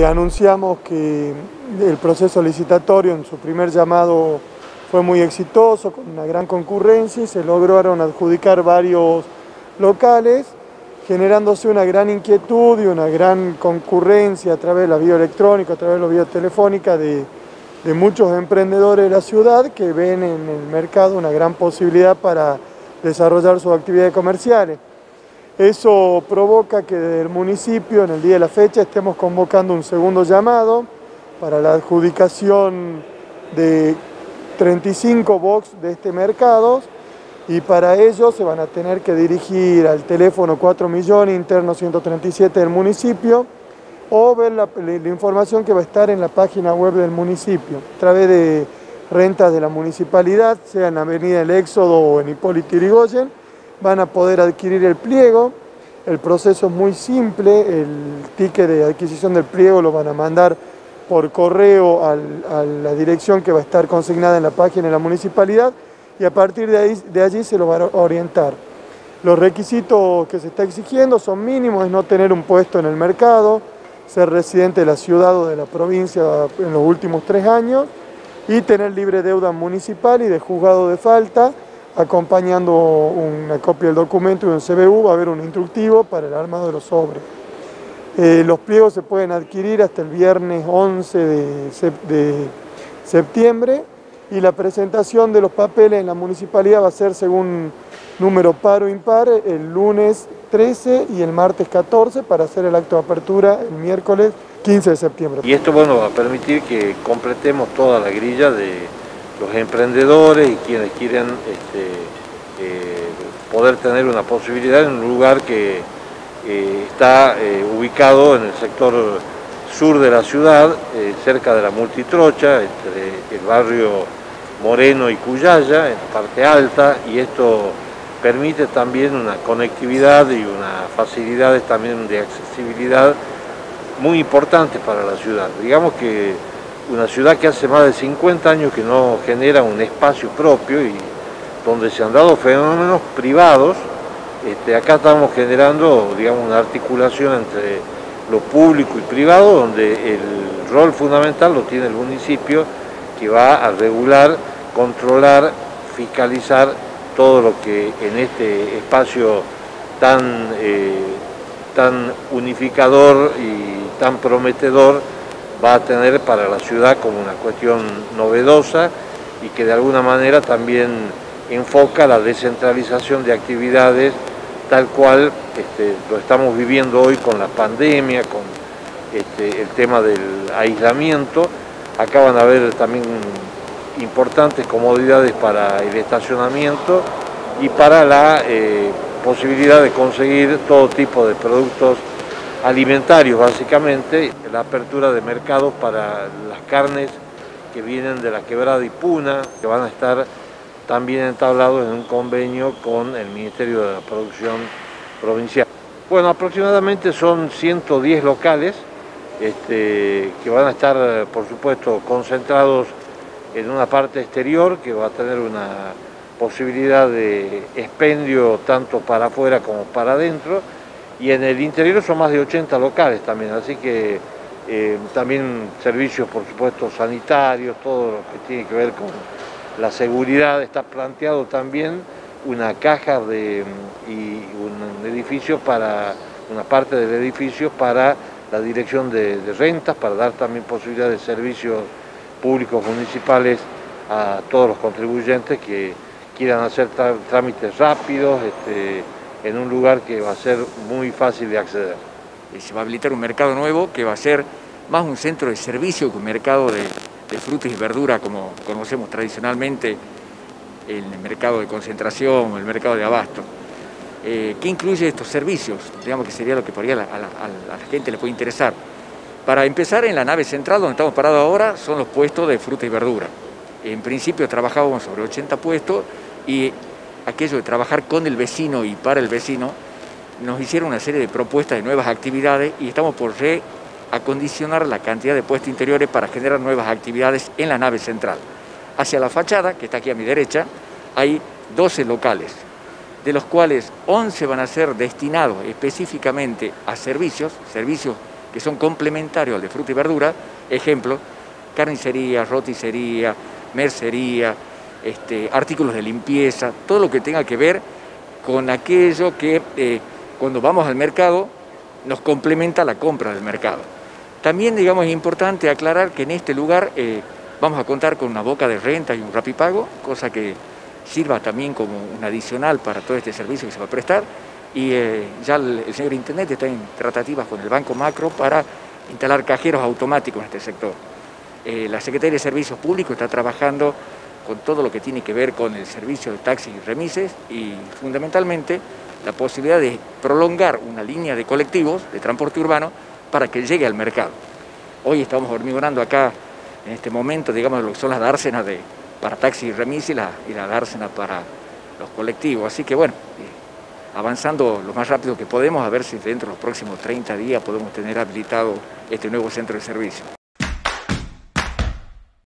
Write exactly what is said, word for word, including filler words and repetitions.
Anunciamos que el proceso licitatorio en su primer llamado fue muy exitoso, con una gran concurrencia, y se lograron adjudicar varios locales, generándose una gran inquietud y una gran concurrencia a través de la vía electrónica, a través de la vía telefónica de, de muchos emprendedores de la ciudad que ven en el mercado una gran posibilidad para desarrollar sus actividades comerciales. Eso provoca que desde el municipio, en el día de la fecha, estemos convocando un segundo llamado para la adjudicación de treinta y cinco box de este mercado, y para ello se van a tener que dirigir al teléfono cuatro millones interno ciento treinta y siete del municipio o ver la, la información que va a estar en la página web del municipio a través de rentas de la municipalidad, sea en Avenida El Éxodo o en Hipólito Yrigoyen. Van a poder adquirir el pliego. El proceso es muy simple, el ticket de adquisición del pliego lo van a mandar por correo al, a la dirección que va a estar consignada en la página de la municipalidad, y a partir de, ahí, de allí se lo van a orientar. Los requisitos que se está exigiendo son mínimos: es no tener un puesto en el mercado, ser residente de la ciudad o de la provincia en los últimos tres años y tener libre deuda municipal y de juzgado de falta, acompañando una copia del documento y un C B U. Va a haber un instructivo para el armado de los sobres. Eh, los pliegos se pueden adquirir hasta el viernes once de, sep de septiembre, y la presentación de los papeles en la municipalidad va a ser según número par o impar el lunes trece y el martes catorce, para hacer el acto de apertura el miércoles quince de septiembre. Y esto, bueno, va a permitir que completemos toda la grilla de los emprendedores y quienes quieren este, eh, poder tener una posibilidad en un lugar que eh, está eh, ubicado en el sector sur de la ciudad, eh, cerca de la Multitrocha, entre el barrio Moreno y Cuyaya, en la parte alta, y esto permite también una conectividad y unas facilidades también de accesibilidad muy importantes para la ciudad. Digamos que una ciudad que hace más de cincuenta años que no genera un espacio propio y donde se han dado fenómenos privados, este, acá estamos generando, digamos, una articulación entre lo público y privado, donde el rol fundamental lo tiene el municipio, que va a regular, controlar, fiscalizar todo lo que en este espacio tan, eh, tan unificador y tan prometedor va a tener para la ciudad como una cuestión novedosa, y que de alguna manera también enfoca la descentralización de actividades tal cual este, lo estamos viviendo hoy con la pandemia, con este, el tema del aislamiento. Acá van a haber también importantes comodidades para el estacionamiento y para la eh, posibilidad de conseguir todo tipo de productos alimentarios, básicamente. La apertura de mercados para las carnes que vienen de la Quebrada y Puna, que van a estar también entablados en un convenio con el Ministerio de la Producción Provincial. Bueno, aproximadamente son ciento diez locales este, que van a estar, por supuesto, concentrados en una parte exterior, que va a tener una posibilidad de expendio tanto para afuera como para adentro, y en el interior son más de ochenta locales también, así que eh, también servicios, por supuesto, sanitarios, todo lo que tiene que ver con la seguridad. Está planteado también una caja de, y un edificio para, una parte del edificio para la dirección de, de rentas, para dar también posibilidad de servicios públicos municipales a todos los contribuyentes que quieran hacer trámites rápidos, este, en un lugar que va a ser muy fácil de acceder. Se va a habilitar un mercado nuevo que va a ser más un centro de servicio que un mercado de, de frutas y verduras como conocemos tradicionalmente el mercado de concentración o el mercado de abasto. Eh, ¿Qué incluye estos servicios? Digamos que sería lo que por ahí a la, a, la, a la gente le puede interesar. Para empezar, en la nave central donde estamos parados ahora son los puestos de fruta y verdura. En principio trabajábamos sobre ochenta puestos, y aquello de trabajar con el vecino y para el vecino nos hicieron una serie de propuestas de nuevas actividades, y estamos por reacondicionar la cantidad de puestos interiores para generar nuevas actividades en la nave central. Hacia la fachada, que está aquí a mi derecha, hay doce locales, de los cuales once van a ser destinados específicamente a servicios, servicios que son complementarios al de fruta y verdura, ejemplo, carnicería, roticería, mercería, este, artículos de limpieza, todo lo que tenga que ver con aquello que eh, cuando vamos al mercado nos complementa la compra del mercado. También, digamos, es importante aclarar que en este lugar eh, vamos a contar con una boca de renta y un rapipago, cosa que sirva también como un adicional para todo este servicio que se va a prestar. Y eh, ya el, el señor Intendente está en tratativas con el Banco Macro para instalar cajeros automáticos en este sector. Eh, la Secretaría de Servicios Públicos está trabajando con todo lo que tiene que ver con el servicio de taxis y remises y fundamentalmente la posibilidad de prolongar una línea de colectivos de transporte urbano para que llegue al mercado. Hoy estamos hormigonando acá, en este momento, digamos, lo que son las dársenas de, para taxis y remises y la, y la dársena para los colectivos. Así que bueno, eh, avanzando lo más rápido que podemos, a ver si dentro de los próximos treinta días podemos tener habilitado este nuevo centro de servicio.